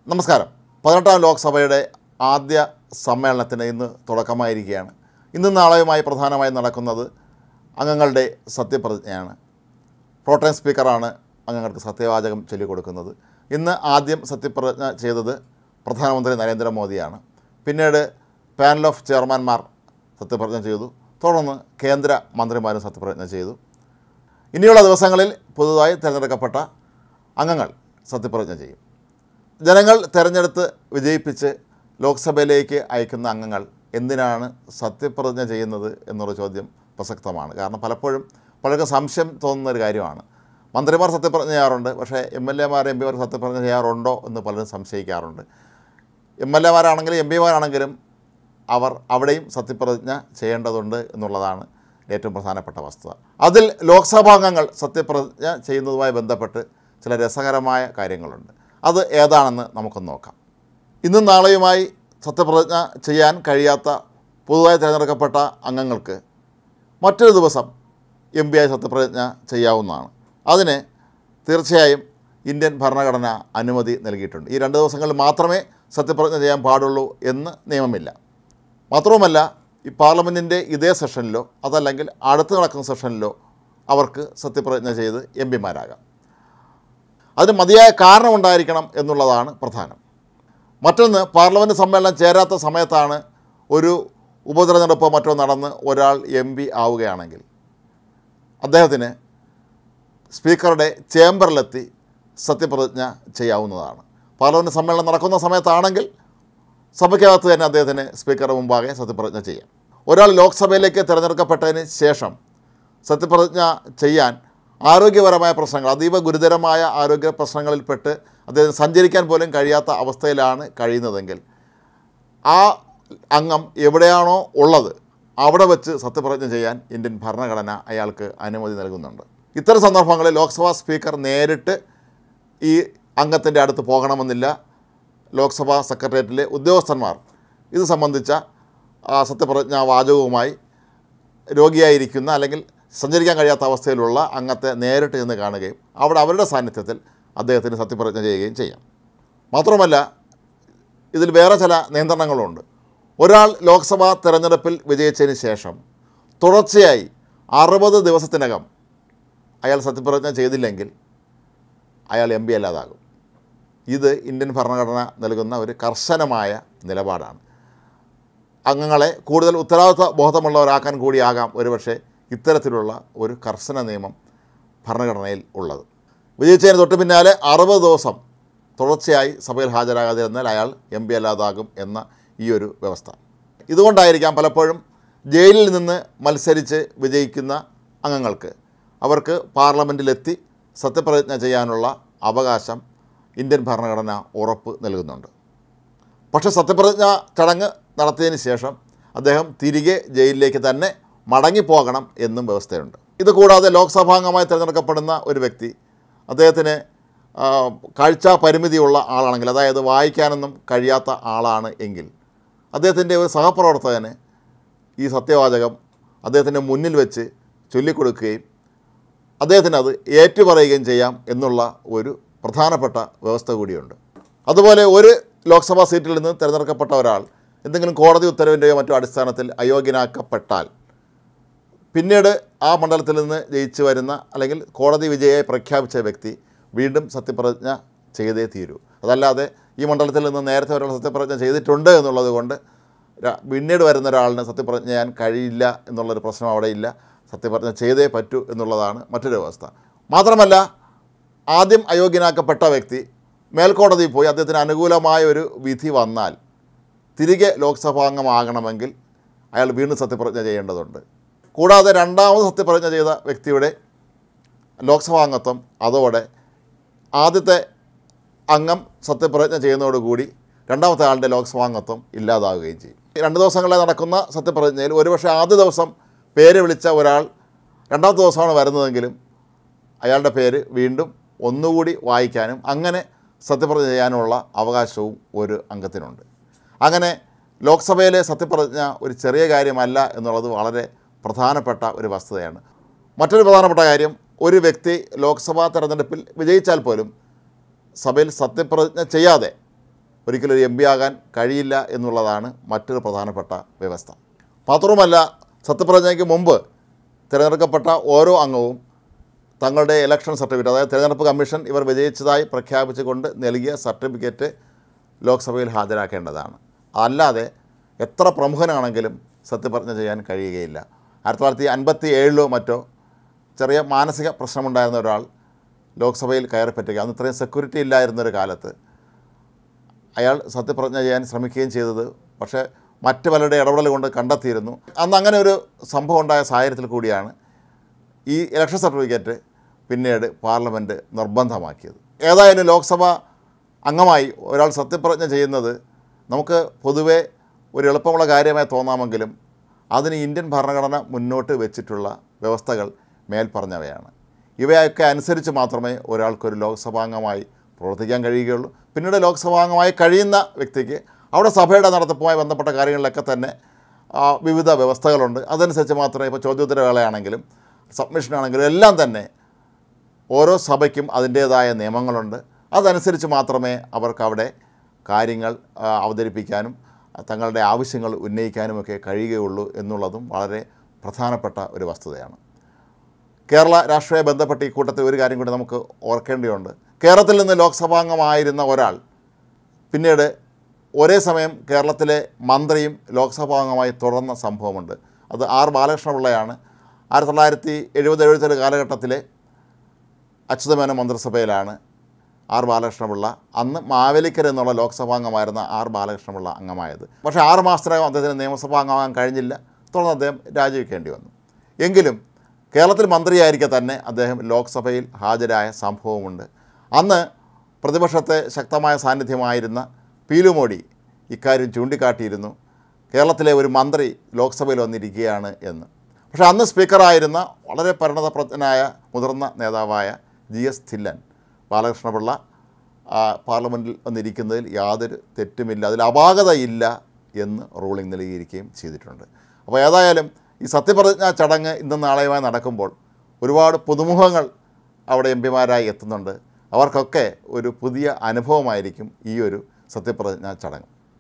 നമസ്കാരം. 18ാം ലോക്സഭയുടെ ആദ്യ സമ്മേളനത്തിന് ഇന്ന് തുടക്കമായിരിക്കുകയാണ്. ഇന്നും നാളെയുമായി പ്രധാനമായും നടക്കുന്നത് അംഗങ്ങളുടെ സത്യപ്രതിജ്ഞയാണ്. പ്രോട്ടേം സ്പീക്കറാണ് അംഗങ്ങൾക്ക് സത്യവാചകം ചൊല്ലിക്കൊടുക്കുന്നത്. ഇന്ന് ആദ്യം സത്യപ്രതിജ്ഞ ചെയ്തത് പ്രധാനമന്ത്രി നരേന്ദ്രമോദിയാണ്. പിന്നീട് പാനൽ ഓഫ് ചെയർമാൻമാർ സത്യപ്രതിജ്ഞ ചെയ്തു. തുടർന്ന് കേന്ദ്ര മന്ത്രിമാരും സത്യപ്രതിജ്ഞ ചെയ്തു. ഇനിയുള്ള ദിവസങ്ങളിൽ പുതുതായി തിരഞ്ഞെടുക്കപ്പെട്ട അംഗങ്ങൾ സത്യപ്രതിജ്ഞ ചെയ്യും. ജനങ്ങൾ തിരഞ്ഞെടുത്ത് വിജയിപ്പിച്ച് ലോക്സഭയിലേക്ക് അയക്കുന്ന അംഗങ്ങൾ എന്തിനാണ് സത്യപ്രതിജ്ഞ ചെയ്യുന്നത് എന്നുള്ള ചോദ്യം പ്രസക്തമാണ്. കാരണം പലർക്കും സംശയം തോന്നുന്നൊരു കാര്യമാണ്. മന്ത്രിമാർ സത്യപ്രതിജ്ഞ ചെയ്യാറുണ്ട്, പക്ഷേ MLAമാർ MP മാർ സത്യപ്രതിജ്ഞ ചെയ്യാറുണ്ടോ എന്ന് പലരും സംശയിക്കാറുണ്ട്. MLAമാരാണെങ്കിലും MP മാരാണെങ്കിലും അവർ അവിടെയും സത്യപ്രതിജ്ഞ ചെയ്യേണ്ടതുണ്ട് എന്നുള്ളതാണ് ഏറ്റവും പ്രധാനപ്പെട്ട വസ്തുത. അതിൽ ലോക്സഭാംഗങ്ങൾ സത്യപ്രതിജ്ഞ ചെയ്യുന്നതുമായി ബന്ധപ്പെട്ട് ചില രസകരമായ കാര്യങ്ങളുണ്ട്. അത് ഏതാണെന്ന് നമുക്കൊന്ന് നോക്കാം. ഇന്നും നാളെയുമായി സത്യപ്രതിജ്ഞ ചെയ്യാൻ കഴിയാത്ത പുതുതായി തിരഞ്ഞെടുക്കപ്പെട്ട അംഗങ്ങൾക്ക് മറ്റൊരു ദിവസം MP ആയി സത്യപ്രതിജ്ഞ ചെയ്യാവുന്നതാണ്. അതിന് തീർച്ചയായും ഇന്ത്യൻ ഭരണഘടന അനുമതി നൽകിയിട്ടുണ്ട്. ഈ 2 ദിവസങ്ങളിൽ മാത്രമേ സത്യപ്രതിജ്ഞ ചെയ്യാൻ പാടുള്ളൂ എന്ന് നിയമമില്ല. മാത്രവുമല്ല, ഈ പാർലമെൻറ്റിൻ്റെ ഇതേ സെഷനിലോ അതല്ലെങ്കിൽ അടുത്ത് നടക്കുന്ന സെഷനിലോ അവർക്ക് സത്യപ്രതിജ്ഞ ചെയ്ത് MPമാരാകാം. അതിന് മതിയായ കാരണമുണ്ടായിരിക്കണം എന്നുള്ളതാണ് പ്രധാനം. മറ്റൊന്ന്, പാർലമെൻറ്റ് സമ്മേളനം ചേരാത്ത സമയത്താണ് ഒരു ഉപതെരഞ്ഞെടുപ്പോ മറ്റോ നടന്ന് ഒരാൾ MP ആവുകയാണെങ്കിൽ അദ്ദേഹത്തിന് സ്പീക്കറുടെ ചേംബറിലെത്തി സത്യപ്രതിജ്ഞ ചെയ്യാവുന്നതാണ്. പാർലമെൻറ്റ് സമ്മേളനം നടക്കുന്ന സമയത്താണെങ്കിൽ സഭയ്ക്കകത്ത് തന്നെ അദ്ദേഹത്തിന് സ്പീക്കറുടെ മുമ്പാകെ സത്യപ്രതിജ്ഞ ചെയ്യാം. ഒരാൾ ലോക്സഭയിലേക്ക് തിരഞ്ഞെടുക്കപ്പെട്ടതിന് ശേഷം സത്യപ്രതിജ്ഞ ചെയ്യാൻ ആരോഗ്യപരമായ പ്രശ്നങ്ങൾ, അതീവ ഗുരുതരമായ ആരോഗ്യ പ്രശ്നങ്ങളിൽപ്പെട്ട് അദ്ദേഹം സഞ്ചരിക്കാൻ പോലും കഴിയാത്ത അവസ്ഥയിലാണ് കഴിയുന്നതെങ്കിൽ ആ അംഗം എവിടെയാണോ ഉള്ളത് അവിടെ വെച്ച് സത്യപ്രതിജ്ഞ ചെയ്യാൻ ഇന്ത്യൻ ഭരണഘടന അയാൾക്ക് അനുമതി നൽകുന്നുണ്ട്. ഇത്തരം സന്ദർഭങ്ങളിൽ ലോക്സഭാ സ്പീക്കർ നേരിട്ട് ഈ അംഗത്തിൻ്റെ അടുത്ത് പോകണമെന്നില്ല. ലോക്സഭാ സെക്രട്ടേറിയറ്റിലെ ഉദ്യോഗസ്ഥന്മാർ ഇത് സംബന്ധിച്ച സത്യപ്രതിജ്ഞാ വാചകവുമായി രോഗിയായിരിക്കുന്ന അല്ലെങ്കിൽ സഞ്ചരിക്കാൻ കഴിയാത്ത അവസ്ഥയിലുള്ള അംഗത്തെ നേരിട്ട് ചെന്ന് കാണുകയും അവിടെ അവരുടെ സാന്നിധ്യത്തിൽ അദ്ദേഹത്തിന് സത്യപ്രതിജ്ഞ ചെയ്യുകയും ചെയ്യാം. മാത്രമല്ല, ഇതിൽ വേറെ ചില നിയന്ത്രണങ്ങളുണ്ട്. ഒരാൾ ലോക്സഭാ തിരഞ്ഞെടുപ്പിൽ വിജയിച്ചതിന് ശേഷം തുടർച്ചയായി 60 ദിവസത്തിനകം അയാൾ സത്യപ്രതിജ്ഞ ചെയ്തില്ലെങ്കിൽ അയാൾ MP അല്ലാതാകും. ഇത് ഇന്ത്യൻ ഭരണഘടന നൽകുന്ന ഒരു കർശനമായ നിലപാടാണ്. അംഗങ്ങളെ കൂടുതൽ ഉത്തരവാദിത്വ ബോധമുള്ളവരാക്കാൻ കൂടിയാകാം ഒരുപക്ഷെ ഇത്തരത്തിലുള്ള ഒരു കർശന നിയമം ഭരണഘടനയിൽ ഉള്ളത്. വിജയിച്ചതിന് തൊട്ട് പിന്നാലെ 60 ദിവസം തുടർച്ചയായി സഭയിൽ ഹാജരാകാതിരുന്നാൽ അയാൾ MP അല്ലാതാകും എന്ന ഈ ഒരു വ്യവസ്ഥ. ഇതുകൊണ്ടായിരിക്കാം പലപ്പോഴും ജയിലിൽ നിന്ന് മത്സരിച്ച് വിജയിക്കുന്ന അംഗങ്ങൾക്ക് അവർക്ക് പാർലമെൻറ്റിലെത്തി സത്യപ്രതിജ്ഞ ചെയ്യാനുള്ള അവകാശം ഇന്ത്യൻ ഭരണഘടന ഉറപ്പ് നൽകുന്നുണ്ട്. പക്ഷേ സത്യപ്രതിജ്ഞ ചടങ്ങ് നടത്തിയതിന് ശേഷം അദ്ദേഹം തിരികെ ജയിലിലേക്ക് തന്നെ മടങ്ങിപ്പോകണം എന്നും വ്യവസ്ഥയുണ്ട്. ഇതുകൂടാതെ ലോക്സഭാംഗമായി തിരഞ്ഞെടുക്കപ്പെടുന്ന ഒരു വ്യക്തി അദ്ദേഹത്തിന് കാഴ്ചാ പരിമിതിയുള്ള ആളാണെങ്കിൽ, അതായത് വായിക്കാനൊന്നും കഴിയാത്ത ആളാണ് എങ്കിൽ അദ്ദേഹത്തിൻ്റെ ഒരു സഹപ്രവർത്തകന് ഈ സത്യവാചകം അദ്ദേഹത്തിൻ്റെ മുന്നിൽ വെച്ച് ചൊല്ലിക്കൊടുക്കുകയും അദ്ദേഹത്തിന് അത് ഏറ്റുപറയുകയും ചെയ്യാം എന്നുള്ള ഒരു പ്രധാനപ്പെട്ട വ്യവസ്ഥ കൂടിയുണ്ട്. അതുപോലെ ഒരു ലോക്സഭാ സീറ്റിൽ നിന്ന് തിരഞ്ഞെടുക്കപ്പെട്ട ഒരാൾ എന്തെങ്കിലും കോടതി ഉത്തരവിൻ്റെയോ മറ്റോ അടിസ്ഥാനത്തിൽ അയോഗ്യനാക്കപ്പെട്ടാൽ പിന്നീട് ആ മണ്ഡലത്തിൽ നിന്ന് ജയിച്ചു വരുന്ന അല്ലെങ്കിൽ കോടതി വിജയിയായി പ്രഖ്യാപിച്ച വ്യക്തി വീണ്ടും സത്യപ്രതിജ്ഞ ചെയ്തേ തീരൂ. അതല്ലാതെ ഈ മണ്ഡലത്തിൽ നിന്ന് നേരത്തെ ഒരാൾ സത്യപ്രതിജ്ഞ ചെയ്തിട്ടുണ്ട് എന്നുള്ളത് കൊണ്ട് പിന്നീട് വരുന്ന ഒരാളിന് സത്യപ്രതിജ്ഞ ചെയ്യാൻ കഴിയില്ല എന്നുള്ളൊരു പ്രശ്നം അവിടെയില്ല. സത്യപ്രതിജ്ഞ ചെയ്തേ പറ്റൂ എന്നുള്ളതാണ് മറ്റൊരു വ്യവസ്ഥ. മാത്രമല്ല, ആദ്യം അയോഗ്യനാക്കപ്പെട്ട വ്യക്തി മേൽക്കോടതിയിൽ പോയി അദ്ദേഹത്തിന് അനുകൂലമായ ഒരു വിധി വന്നാൽ തിരികെ ലോക്സഭാംഗമാകണമെങ്കിൽ അയാൾ വീണ്ടും സത്യപ്രതിജ്ഞ ചെയ്യേണ്ടതുണ്ട്. കൂടാതെ രണ്ടാമത് സത്യപ്രതിജ്ഞ ചെയ്ത വ്യക്തിയുടെ ലോക്സഭാംഗത്വം അതോടെ ആദ്യത്തെ അംഗം സത്യപ്രതിജ്ഞ ചെയ്യുന്നതോടുകൂടി രണ്ടാമത്തെ ആളുടെ ലോക്സഭാംഗത്വം ഇല്ലാതാവുകയും ചെയ്യും. 2 ദിവസങ്ങളിൽ നടക്കുന്ന സത്യപ്രതിജ്ഞയിൽ ഒരുപക്ഷെ ആദ്യ ദിവസം പേര് വിളിച്ച ഒരാൾ രണ്ടാമത്തെ ദിവസമാണ് വരുന്നതെങ്കിലും അയാളുടെ പേര് വീണ്ടും ഒന്നുകൂടി വായിക്കാനും അങ്ങനെ സത്യപ്രതിജ്ഞ ചെയ്യാനുള്ള അവകാശവും ഒരു അംഗത്തിനുണ്ട്. അങ്ങനെ ലോക്സഭയിലെ സത്യപ്രതിജ്ഞ ഒരു ചെറിയ കാര്യമല്ല എന്നുള്ളത് വളരെ പ്രധാനപ്പെട്ട ഒരു വസ്തുതയാണ്. മറ്റൊരു പ്രധാനപ്പെട്ട കാര്യം, ഒരു വ്യക്തി ലോക്സഭാ തെരഞ്ഞെടുപ്പിൽ വിജയിച്ചാൽ പോലും സഭയിൽ സത്യപ്രതിജ്ഞ ചെയ്യാതെ ഒരിക്കലും ഒരു MP ആകാൻ കഴിയില്ല എന്നുള്ളതാണ് മറ്റൊരു പ്രധാനപ്പെട്ട വ്യവസ്ഥ. മാത്രവുമല്ല, സത്യപ്രതിജ്ഞയ്ക്ക് മുമ്പ് തിരഞ്ഞെടുക്കപ്പെട്ട ഓരോ അംഗവും തങ്ങളുടെ ഇലക്ഷൻ സർട്ടിഫിക്കറ്റ്, അതായത് തിരഞ്ഞെടുപ്പ് കമ്മീഷൻ ഇവർ വിജയിച്ചതായി പ്രഖ്യാപിച്ചുകൊണ്ട് നൽകിയ സർട്ടിഫിക്കറ്റ് ലോക്സഭയിൽ ഹാജരാക്കേണ്ടതാണ്. അല്ലാതെ എത്ര പ്രമുഖനാണെങ്കിലും സത്യപ്രതിജ്ഞ ചെയ്യാൻ കഴിയുകയില്ല. 1957 മറ്റോ ചെറിയ മാനസിക പ്രശ്നമുണ്ടായിരുന്ന ഒരാൾ ലോക്സഭയിൽ കയറിപ്പറ്റുക, അന്ന് ഇത്രയും സെക്യൂരിറ്റി ഇല്ലായിരുന്നൊരു കാലത്ത് അയാൾ സത്യപ്രതിജ്ഞ ചെയ്യാൻ ശ്രമിക്കുകയും ചെയ്തത് പക്ഷേ മറ്റ് പലരുടെ ഇടപെടൽ കൊണ്ട് കണ്ടെത്തിയിരുന്നു. അന്ന് അങ്ങനെ ഒരു സംഭവം ഉണ്ടായ സാഹചര്യത്തിൽ കൂടിയാണ് ഈ ഇലക്ഷൻ സർട്ടിഫിക്കറ്റ് പിന്നീട് പാർലമെൻറ്റ് നിർബന്ധമാക്കിയത്. ഏതായാലും ലോക്സഭ അംഗമായി ഒരാൾ സത്യപ്രതിജ്ഞ ചെയ്യുന്നത് നമുക്ക് പൊതുവെ ഒരു എളുപ്പമുള്ള കാര്യമായി തോന്നാമെങ്കിലും അതിന് ഇന്ത്യൻ ഭരണഘടന മുന്നോട്ട് വെച്ചിട്ടുള്ള വ്യവസ്ഥകൾ മേൽപ്പറഞ്ഞവയാണ്. ഇവയൊക്കെ അനുസരിച്ച് മാത്രമേ ഒരാൾക്കൊരു ലോക്സഭാംഗമായി പ്രവർത്തിക്കാൻ കഴിയുകയുള്ളൂ. പിന്നീട് ലോക്സഭാംഗമായി കഴിയുന്ന വ്യക്തിക്ക് അവിടെ സഭയുടെ നടത്തിപ്പുമായി ബന്ധപ്പെട്ട കാര്യങ്ങളിലൊക്കെ തന്നെ വിവിധ വ്യവസ്ഥകളുണ്ട്. അതനുസരിച്ച് മാത്രമേ ഇപ്പോൾ ചോദ്യോത്തരവേളയാണെങ്കിലും സബ്മിഷനാണെങ്കിലും എല്ലാം തന്നെ ഓരോ സഭയ്ക്കും അതിൻ്റേതായ നിയമങ്ങളുണ്ട്. അതനുസരിച്ച് മാത്രമേ അവർക്കവിടെ കാര്യങ്ങൾ അവതരിപ്പിക്കാനും തങ്ങളുടെ ആവശ്യങ്ങൾ ഉന്നയിക്കാനുമൊക്കെ കഴിയുകയുള്ളൂ എന്നുള്ളതും വളരെ പ്രധാനപ്പെട്ട ഒരു വസ്തുതയാണ്. കേരള രാഷ്ട്രീയ ബന്ധപ്പെട്ട് ഈ കൂട്ടത്തിൽ ഒരു കാര്യം കൂടി നമുക്ക് ഓർക്കേണ്ടതുണ്ട്. കേരളത്തിൽ നിന്ന് ലോക്സഭാംഗമായിരുന്ന ഒരാൾ പിന്നീട് ഒരേ സമയം കേരളത്തിലെ മന്ത്രിയും ലോക്സഭാംഗമായി തുടർന്ന സംഭവമുണ്ട്. അത് R. ബാലകൃഷ്ണപിള്ളയാണ്. 1970-71 കാലഘട്ടത്തിലെ അച്യുതമേനോൻ മന്ത്രിസഭയിലാണ് R. ബാലകൃഷ്ണപിള്ള, അന്ന് മാവേലിക്കര എന്നുള്ള ലോക്സഭാംഗമായിരുന്ന R. ബാലകൃഷ്ണപിള്ള അംഗമായത്. പക്ഷേ 6 മാസത്തിനകം അദ്ദേഹത്തിന് നിയമസഭാ അംഗമാകാൻ കഴിഞ്ഞില്ല. തുടർന്ന് അദ്ദേഹം രാജിവെക്കേണ്ടി വന്നു. എങ്കിലും കേരളത്തിൽ മന്ത്രിയായിരിക്കെ തന്നെ അദ്ദേഹം ലോക്സഭയിൽ ഹാജരായ സംഭവമുണ്ട്. അന്ന് പ്രതിപക്ഷത്തെ ശക്തമായ സാന്നിധ്യമായിരുന്ന പീലു മോഡി ഇക്കാര്യം ചൂണ്ടിക്കാട്ടിയിരുന്നു, കേരളത്തിലെ ഒരു മന്ത്രി ലോക്സഭയിൽ വന്നിരിക്കുകയാണ് എന്ന്. പക്ഷേ അന്ന് സ്പീക്കറായിരുന്ന വളരെ പരിണതപ്രജ്ഞനായ മുതിർന്ന നേതാവായ GS ധില്ലൻ ബാലകൃഷ്ണപിള്ള പാർലമെൻറ്റിൽ വന്നിരിക്കുന്നതിൽ യാതൊരു തെറ്റുമില്ല, അതിൽ അപാകതയില്ല എന്ന് റൂളിംഗ് നൽകിയിരിക്കുകയും ചെയ്തിട്ടുണ്ട്. അപ്പോൾ ഏതായാലും ഈ സത്യപ്രതിജ്ഞാ ചടങ്ങ് ഇന്നും നാളെയുമായി നടക്കുമ്പോൾ ഒരുപാട് പുതുമുഖങ്ങൾ അവിടെ MP-മാരായി എത്തുന്നുണ്ട്. അവർക്കൊക്കെ ഒരു പുതിയ അനുഭവമായിരിക്കും ഈ ഒരു സത്യപ്രതിജ്ഞാ ചടങ്ങ്.